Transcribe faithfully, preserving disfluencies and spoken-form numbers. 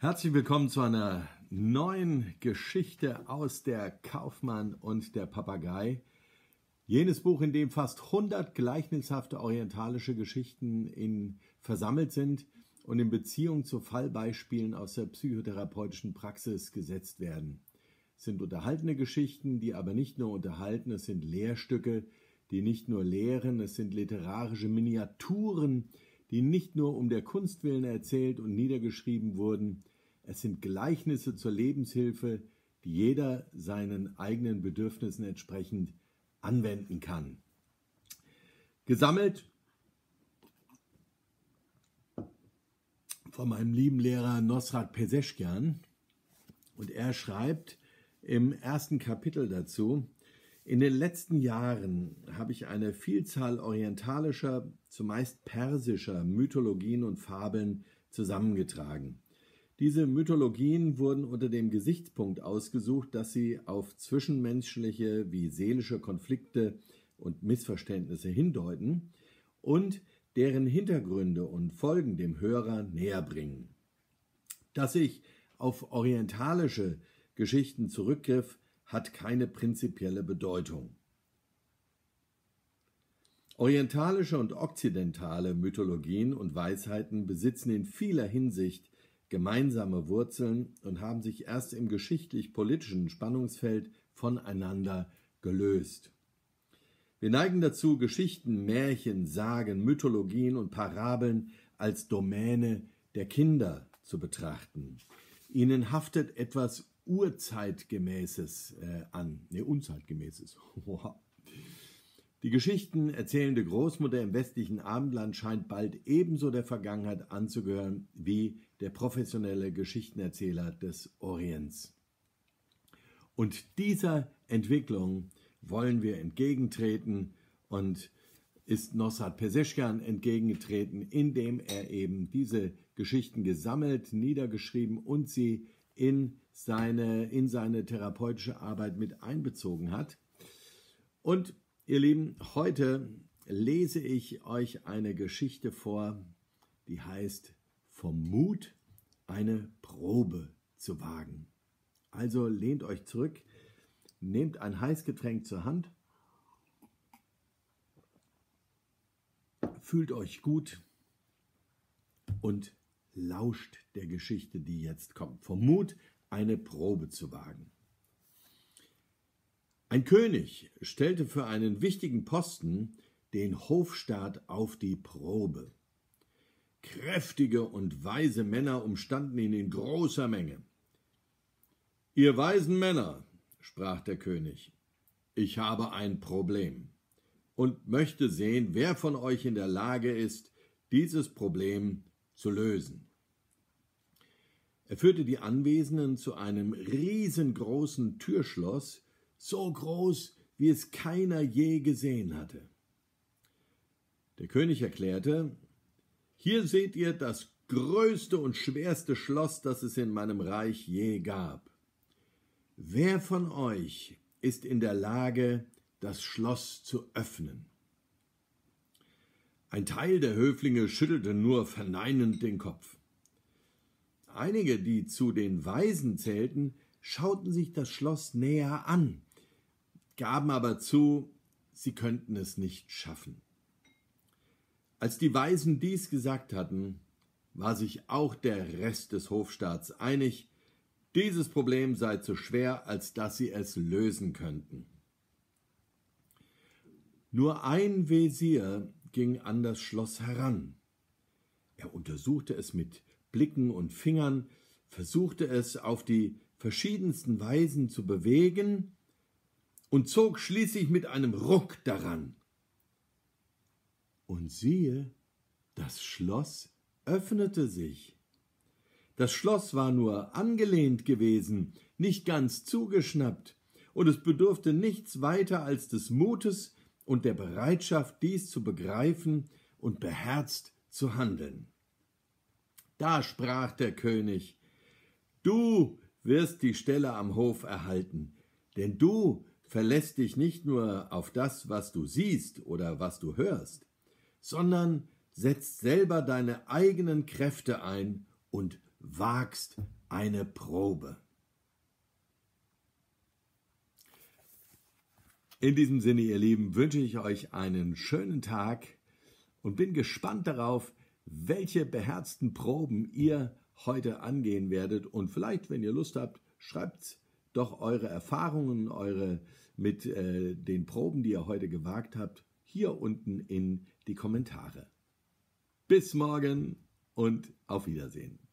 Herzlich willkommen zu einer neuen Geschichte aus der Kaufmann und der Papagei. Jenes Buch, in dem fast hundert gleichnishafte orientalische Geschichten in, versammelt sind und in Beziehung zu Fallbeispielen aus der psychotherapeutischen Praxis gesetzt werden. Es sind unterhaltene Geschichten, die aber nicht nur unterhalten, es sind Lehrstücke, die nicht nur lehren, es sind literarische Miniaturen, die nicht nur um der Kunst willen erzählt und niedergeschrieben wurden. Es sind Gleichnisse zur Lebenshilfe, die jeder seinen eigenen Bedürfnissen entsprechend anwenden kann. Gesammelt von meinem lieben Lehrer Nosrat Peseschkian. Und er schreibt im ersten Kapitel dazu: In den letzten Jahren habe ich eine Vielzahl orientalischer, zumeist persischer Mythologien und Fabeln zusammengetragen. Diese Mythologien wurden unter dem Gesichtspunkt ausgesucht, dass sie auf zwischenmenschliche wie seelische Konflikte und Missverständnisse hindeuten und deren Hintergründe und Folgen dem Hörer näher bringen. Dass ich auf orientalische Geschichten zurückgriff, hat keine prinzipielle Bedeutung. Orientalische und okzidentale Mythologien und Weisheiten besitzen in vieler Hinsicht gemeinsame Wurzeln und haben sich erst im geschichtlich-politischen Spannungsfeld voneinander gelöst. Wir neigen dazu, Geschichten, Märchen, Sagen, Mythologien und Parabeln als Domäne der Kinder zu betrachten. Ihnen haftet etwas Urzeitgemäßes äh, an, ne, Unzeitgemäßes. Die Geschichten erzählende Großmutter im westlichen Abendland scheint bald ebenso der Vergangenheit anzugehören wie der professionelle Geschichtenerzähler des Orients. Und dieser Entwicklung wollen wir entgegentreten und ist Nosrat Peseschkian entgegengetreten, indem er eben diese Geschichten gesammelt, niedergeschrieben und sie in seine, in seine therapeutische Arbeit mit einbezogen hat. Und ihr Lieben, heute lese ich euch eine Geschichte vor, die heißt Vom Mut, eine Probe zu wagen. Also lehnt euch zurück, nehmt ein Heißgetränk zur Hand, fühlt euch gut und lauscht der Geschichte, die jetzt kommt. Vom Mut, eine Probe zu wagen. Ein König stellte für einen wichtigen Posten den Hofstaat auf die Probe. Kräftige und weise Männer umstanden ihn in großer Menge. »Ihr weisen Männer«, sprach der König, »ich habe ein Problem und möchte sehen, wer von euch in der Lage ist, dieses Problem zu lösen.« Er führte die Anwesenden zu einem riesengroßen Türschloss, so groß, wie es keiner je gesehen hatte. Der König erklärte: »Hier seht ihr das größte und schwerste Schloss, das es in meinem Reich je gab. Wer von euch ist in der Lage, das Schloss zu öffnen?« Ein Teil der Höflinge schüttelte nur verneinend den Kopf. Einige, die zu den Weisen zählten, schauten sich das Schloss näher an, gaben aber zu, sie könnten es nicht schaffen. Als die Weisen dies gesagt hatten, war sich auch der Rest des Hofstaats einig, dieses Problem sei zu schwer, als dass sie es lösen könnten. Nur ein Wesir ging an das Schloss heran. Er untersuchte es mit Blicken und Fingern, versuchte es auf die verschiedensten Weisen zu bewegen und zog schließlich mit einem Ruck daran. Und siehe, das Schloss öffnete sich. Das Schloss war nur angelehnt gewesen, nicht ganz zugeschnappt, und es bedurfte nichts weiter als des Mutes und der Bereitschaft, dies zu begreifen und beherzt zu handeln. Da sprach der König: »Du wirst die Stelle am Hof erhalten, denn du verlässt dich nicht nur auf das, was du siehst oder was du hörst, sondern setzt selber deine eigenen Kräfte ein und wagst eine Probe. In diesem Sinne, ihr Lieben, wünsche ich euch einen schönen Tag und bin gespannt darauf, welche beherzten Proben ihr heute angehen werdet. Und vielleicht, wenn ihr Lust habt, schreibt doch eure Erfahrungen, eure mit äh, den Proben, die ihr heute gewagt habt, hier unten in die Kommentare. Bis morgen und auf Wiedersehen.